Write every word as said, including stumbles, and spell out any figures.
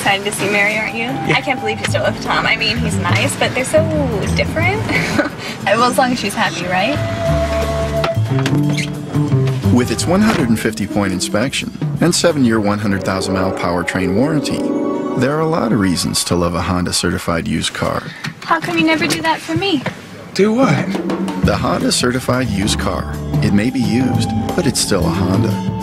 excited to see Mary, aren't you? Yeah. I can't believe you're still with Tom. I mean, he's nice, but they're so different. Well, as long as she's happy, right? With its one hundred fifty point inspection and seven year one hundred thousand mile powertrain warranty, there are a lot of reasons to love a Honda certified used car. How come you never do that for me? Do what? The Honda certified used car. It may be used, but it's still a Honda.